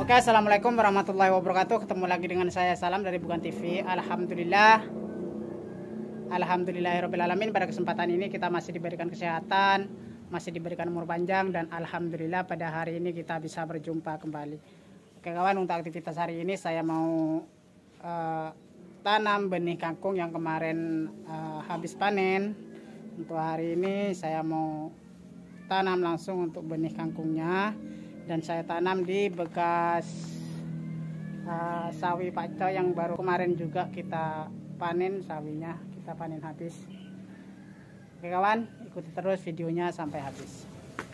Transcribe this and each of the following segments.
Oke, assalamualaikum warahmatullahi wabarakatuh. Ketemu lagi dengan saya Salam dari Bukan TV. Alhamdulillahirobbilalamin. Pada kesempatan ini kita masih diberikan kesehatan, masih diberikan umur panjang, dan alhamdulillah pada hari ini kita bisa berjumpa kembali. Oke kawan, untuk aktivitas hari ini saya mau tanam benih kangkung yang kemarin habis panen. Untuk hari ini saya mau tanam langsung untuk benih kangkungnya, dan saya tanam di bekas sawi Pak Co yang baru kemarin juga kita panen sawinya, kita panen habis. Oke kawan, ikuti terus videonya sampai habis.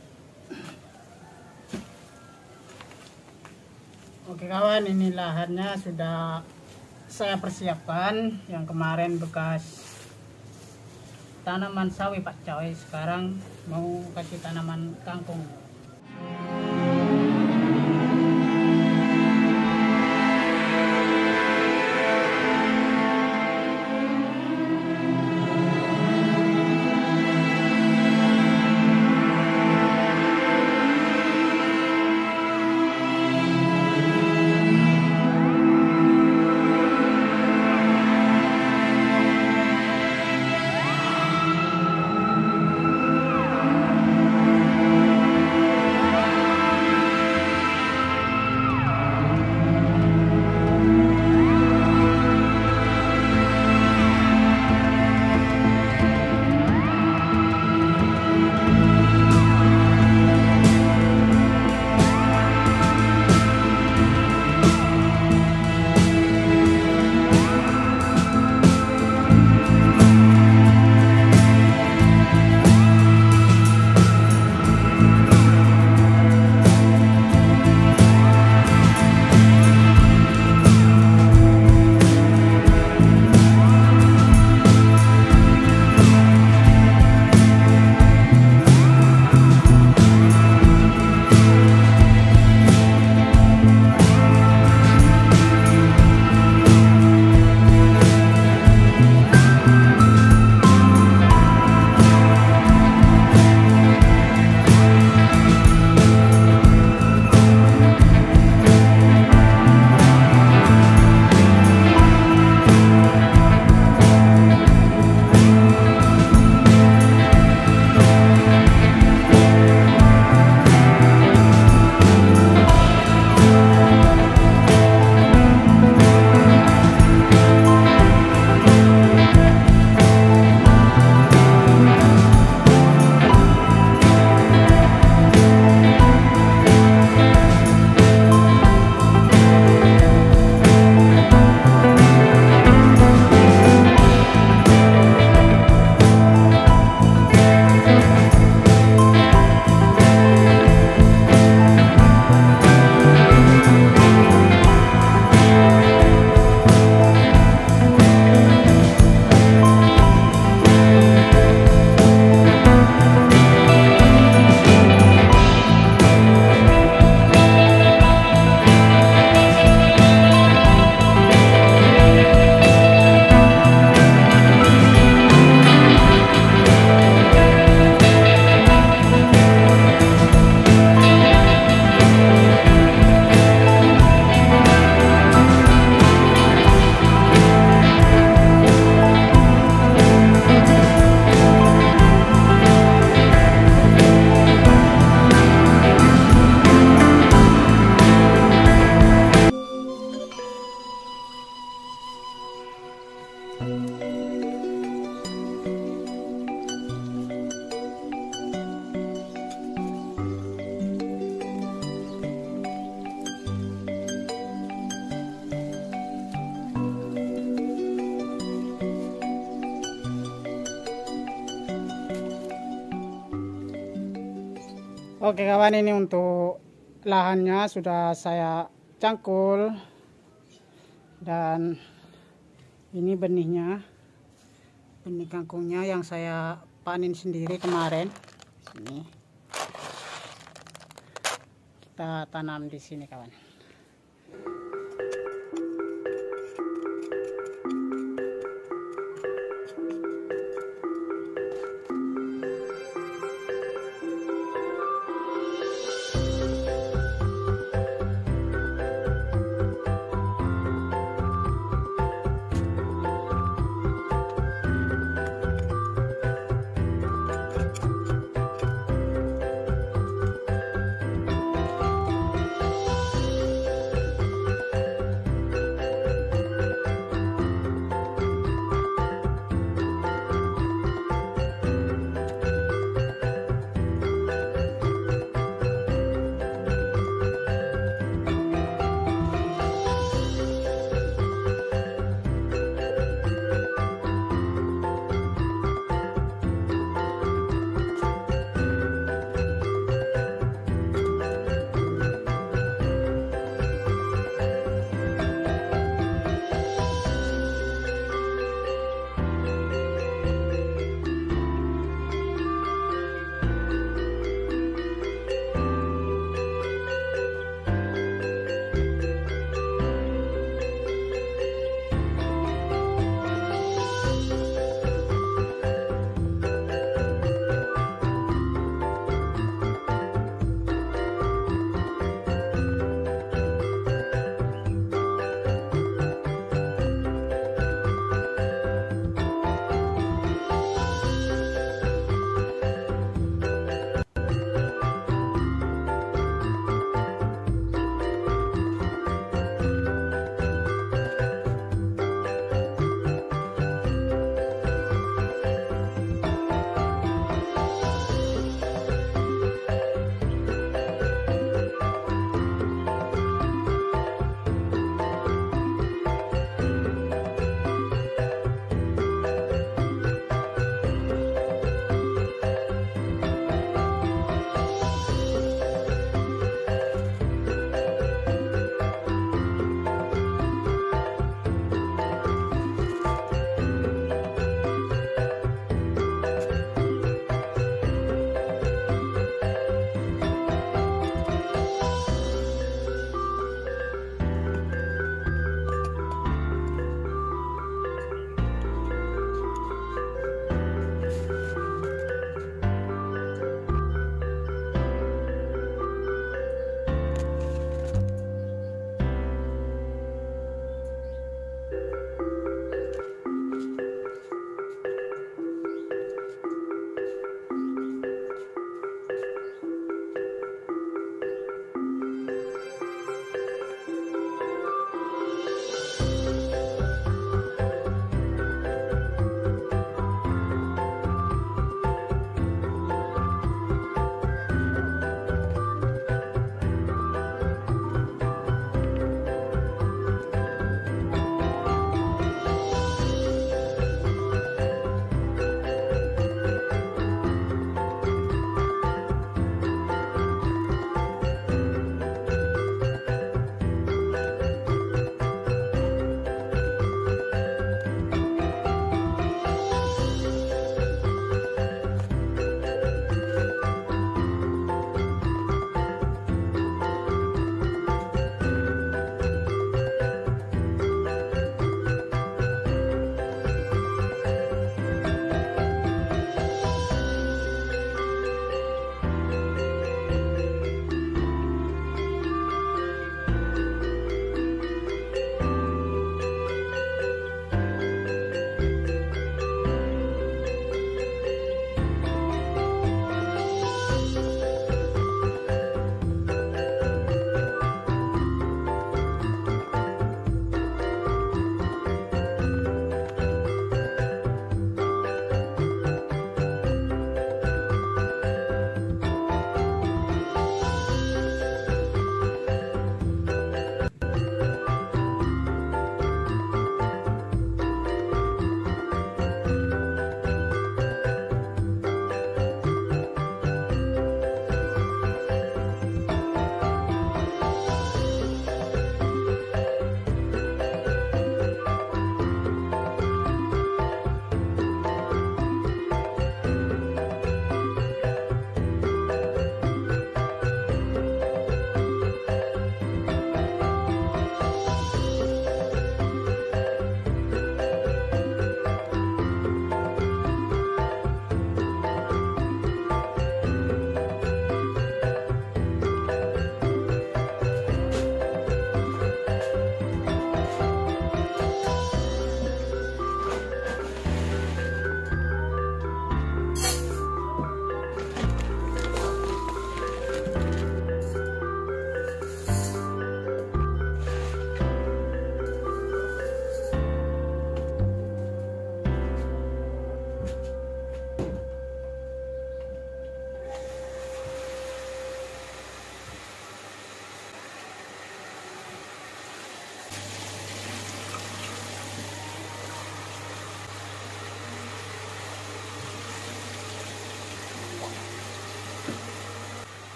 Oke kawan, ini lahannya sudah saya persiapkan. Yang kemarin bekas tanaman sawi Pak Co, sekarang mau kasih tanaman kangkung. Oke kawan, ini untuk lahannya sudah saya cangkul, dan ini benihnya, benih kangkungnya yang saya panen sendiri kemarin. Sini kita tanam di sini kawan.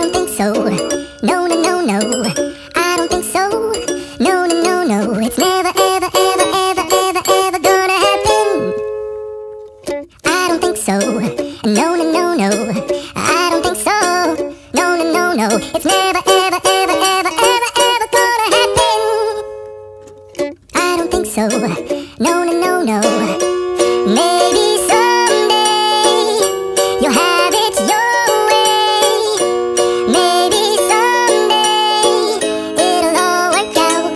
don't think so. No, no, no, no. I don't think so. No, no, no, no. It's never, ever, ever, ever, ever, ever gonna happen. I don't think so. No, no, no, no. I don't think so. No, no, no, no. It's never, ever, ever, ever, ever, ever gonna happen. I don't think so. No, no, no, no. Maybe someday you'll have it your way. Maybe someday it'll all work out.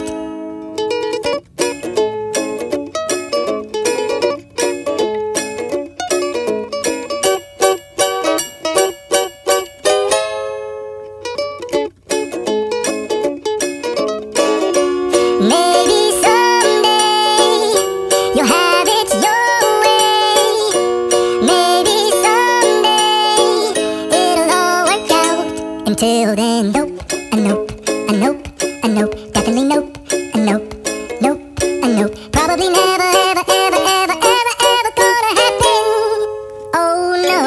Maybe someday you'll have it your way. Maybe someday it'll all work out. Until then, nope, a nope, a nope, a nope, definitely nope, a nope, nope, a nope. Probably never, ever, ever, ever, ever, ever gonna happen. Oh no.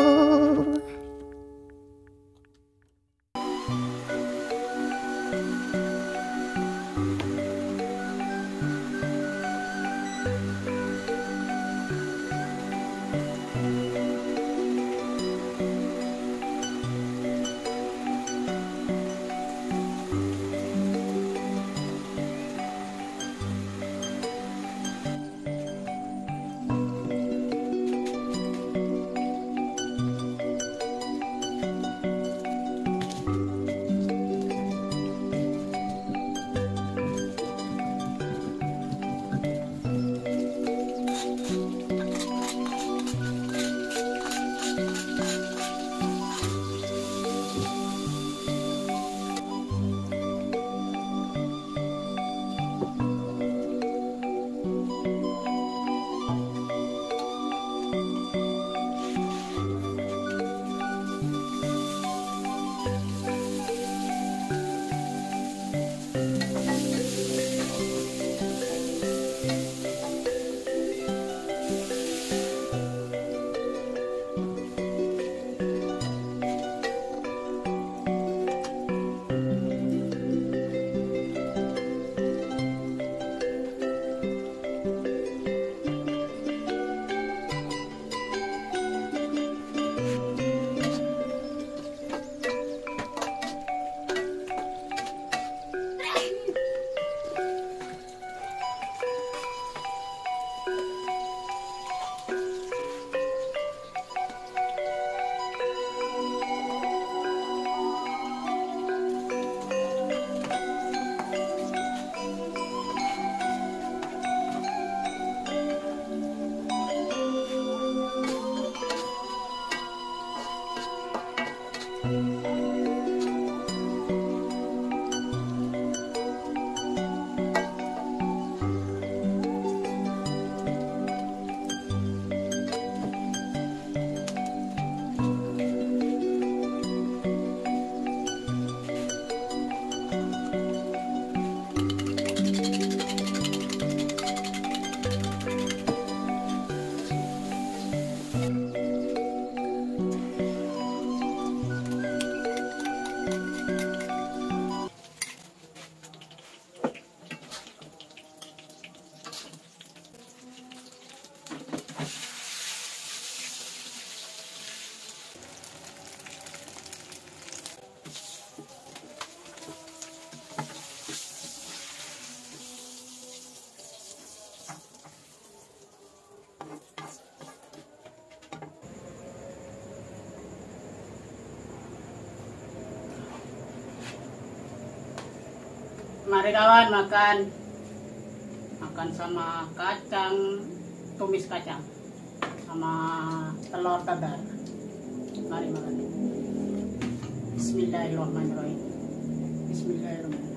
Mari kawan makan sama kacang, tumis kacang sama telur dadar. Mari makan. Bismillahirrahmanirrahim. Bismillahirrahmanirrahim.